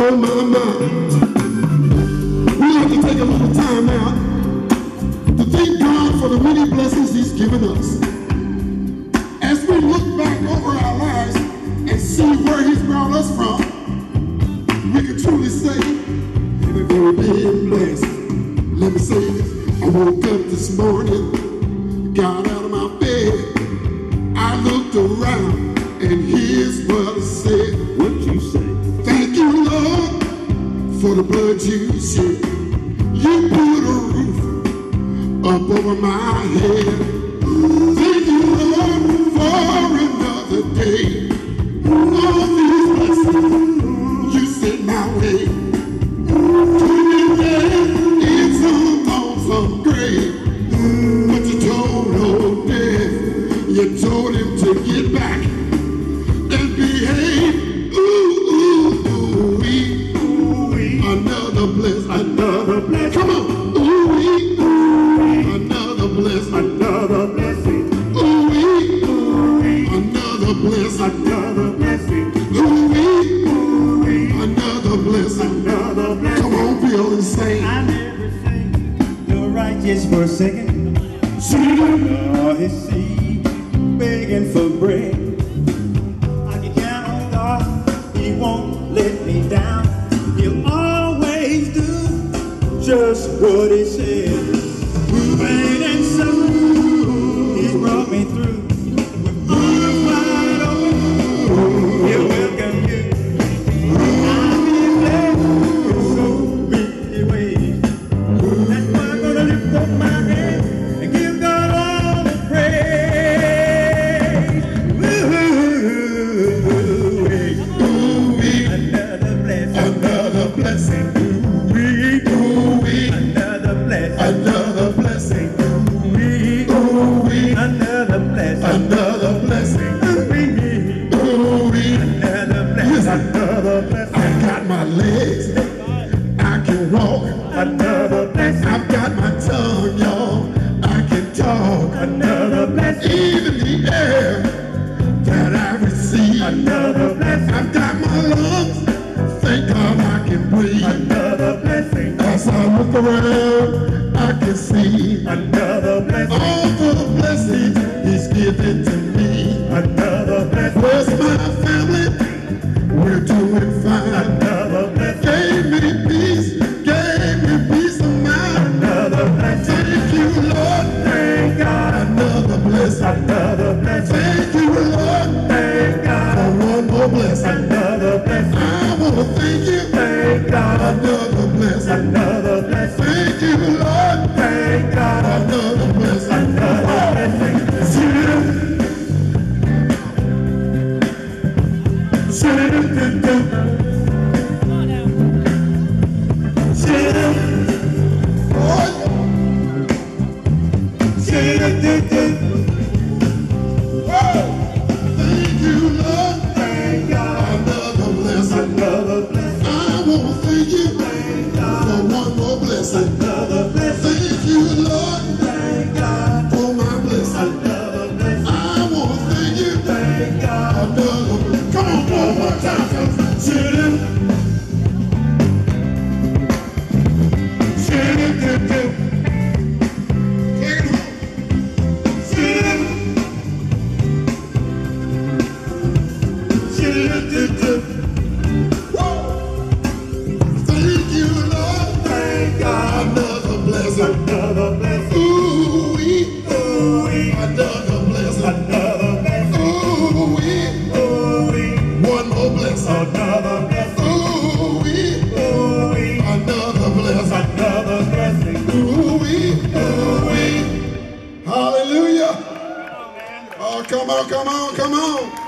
on my mind. We like to take a little time out to thank God for the many blessings He's given us. As we look back over our lives and see where He's brought us from, we can truly say we've been blessed. Let me say this. I woke up this morning, got out of my bed, I looked around, and here's what I said. What'd you say? Thank you, Lord, for the blood you shed. You put a roof up over my head. Thank you, Lord, for another day. All these blessings you sent my way. It's almost so great. But you told old death, you told him to get back and behave. Another bless, another bless. Come on, another bless, another blessing. Another bless, another blessing. Another bless, another blessing. Come on, Bill, and sing. I never think the righteous forsaken, nor his seed begging for bread. I can count on God, He won't let me down. He'll always do just what He said. Pain and suffering, He's brought me through. With arms wide open, He'll welcome you. I've been blessed in so many ways. That's why I'm gonna lift up my hands and give God all the praise. Another blessing. Another blessing. Another blessing. Another blessing. Another blessing. Another blessing. Another blessing. Another blessing. I got my legs, I can walk. Another blessing. I've got my tongue, y'all, I can talk. Another blessing. Even the air that I receive. Another blessing. I've got my lungs, thank God I can breathe. Another blessing. As I look around, I can see Another blessing. all the blessings He's given to me. Another blessing. Where's my family? We're doing fine. Another blessing. Gave me peace of mind. Another blessing. Thank you, Lord. Thank God. Another blessing. Another blessing. Thank you, Lord. Thank God. For one more blessing. Another blessing. I want to thank you. Thank God. Another blessing. Another blessing. Thank you, Lord. Thank God. Another blessing. Another blessing. Thank you, Lord. Thank God. Another blessing. Another blessing. I want to thank you Thank God. for one more blessing. Another blessing. Thank you, Lord, Thank God. for my blessing. Another blessing. I want to thank you. Thank God. Another. Come on, one more time. Thank you, Lord. Thank God. Another blessing. Another blessing. Ooh-wee. Ooh-wee. Another blessing. Another blessing. Ooh-wee. Ooh-wee. One more blessing. Another blessing. Ooh-wee. Ooh-wee. Another blessing. Another blessing. Ooh-wee. Ooh-wee. Hallelujah. Oh, come on, come on, come on.